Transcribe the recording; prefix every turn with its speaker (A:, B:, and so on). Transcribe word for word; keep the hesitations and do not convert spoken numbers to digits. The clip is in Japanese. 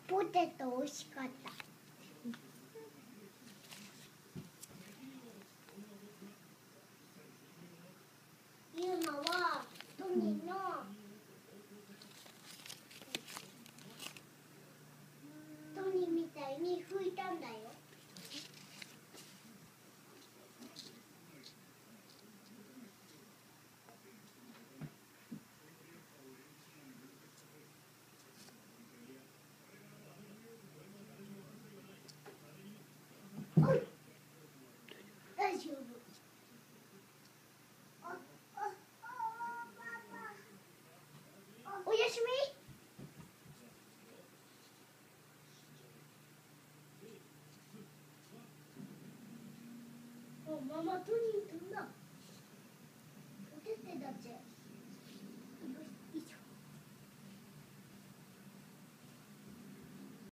A: ポテト美味しかった。ユーマはトニーのトニーみたいに拭いたんだよ。大丈夫。おやすみ。ママトニー